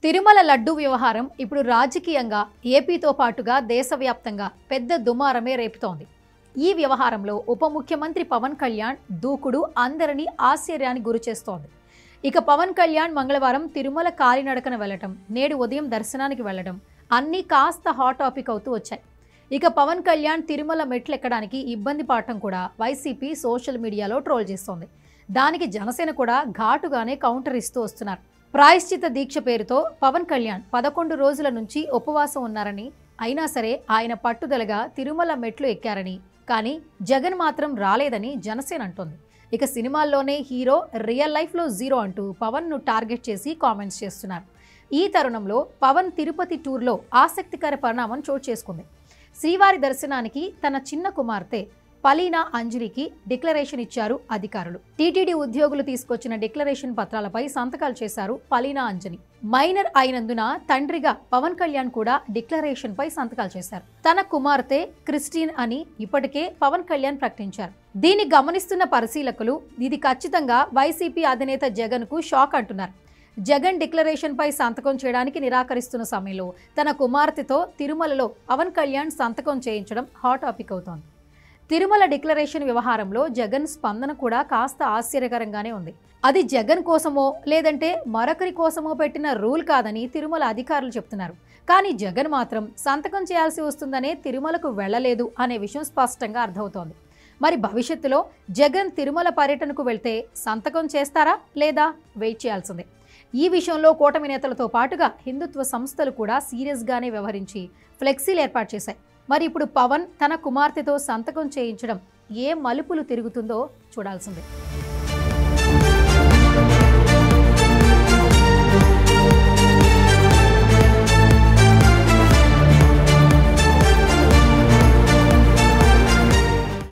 తిరుమల లడ్డు వ్యవహారం ఇప్పుడు రాజకీయంగా ఏపీతో పాటుగా దేశవ్యాప్తంగా పెద్ద దుమారమే రేపుతోంది. ఈ వ్యవహారంలో ఉప ముఖ్యమంత్రి పవన్ కళ్యాణ్ దూకుడు అందరినీ ఆశ్చర్యానికి గురిచేస్తోంది. ఇక పవన్ కళ్యాణ్ మంగళవారం తిరుమల కాలినడకన వెళ్లడం, నేడు ఉదయం దర్శనానికి వెళ్లడం అన్నీ కాస్త హాట్ టాపిక్ అవుతూ వచ్చాయి. ఇక పవన్ కళ్యాణ్ తిరుమల మెట్లెక్కడానికి ఇబ్బంది పడటం కూడా వైసీపీ సోషల్ మీడియాలో ట్రోల్ చేస్తోంది. దానికి జనసేన కూడా ఘాటుగానే కౌంటర్ ఇస్తూ వస్తున్నారు. ప్రాయశ్చిత దీక్ష పేరుతో పవన్ కళ్యాణ్ 11 రోజుల నుంచి ఉపవాసం ఉన్నారని, అయినా సరే ఆయన పట్టుదలగా తిరుమల మెట్లు ఎక్కారని, కానీ జగన్ మాత్రం రాలేదని జనసేన అంటోంది. ఇక సినిమాల్లోనే హీరో, రియల్ లైఫ్లో జీరో అంటూ పవన్ను టార్గెట్ చేసి కామెంట్స్ చేస్తున్నారు. ఈ తరుణంలో పవన్ తిరుపతి టూర్లో ఆసక్తికర పరిణామం చోటు చేసుకుంది. శ్రీవారి దర్శనానికి తన చిన్న కుమార్తె పలీనా అంజలికి డిక్లరేషన్ ఇచ్చారు అధికారులు. టీటీడీ ఉద్యోగులు తీసుకొచ్చిన డిక్లరేషన్ పత్రాలపై సంతకాలు చేశారు పలీనా అంజలి. మైనర్ అయినందున తండ్రిగా పవన్ కళ్యాణ్ కూడా డిక్లరేషన్ పై సంతకాలు చేశారు. తన కుమార్తె క్రిస్టిన్ అని ఇప్పటికే పవన్ కళ్యాణ్ ప్రకటించారు. దీన్ని గమనిస్తున్న పరిశీలకులు ఇది ఖచ్చితంగా వైసీపీ అధినేత జగన్ కు షాక్ అంటున్నారు. జగన్ డిక్లరేషన్ పై సంతకం చేయడానికి నిరాకరిస్తున్న సమయంలో తన కుమార్తెతో తిరుమలలో పవన్ కళ్యాణ్ సంతకం చేయించడం హాట్ టాపిక్ అవుతోంది. తిరుమల డిక్లరేషన్ వ్యవహారంలో జగన్ స్పందన కూడా కాస్త ఆశ్చర్యకరంగానే ఉంది. అది జగన్ కోసమో లేదంటే మరొకరి కోసమో పెట్టిన రూల్ కాదని తిరుమల అధికారులు చెప్తున్నారు. కానీ జగన్ మాత్రం సంతకం చేయాల్సి వస్తుందనే తిరుమలకు వెళ్లలేదు అనే విషయం స్పష్టంగా అర్థమవుతోంది. మరి భవిష్యత్తులో జగన్ తిరుమల పర్యటనకు వెళ్తే సంతకం చేస్తారా లేదా వెయిట్ చేయాల్సిందే. ఈ విషయంలో కూటమి నేతలతో పాటుగా హిందుత్వ సంస్థలు కూడా సీరియస్గానే వ్యవహరించి ఫ్లెక్సీలు ఏర్పాటు చేశాయి. మరి ఇప్పుడు పవన్ తన కుమార్తెతో సంతకం చేయించడం ఏ మలుపులు తిరుగుతుందో చూడాల్సిందే.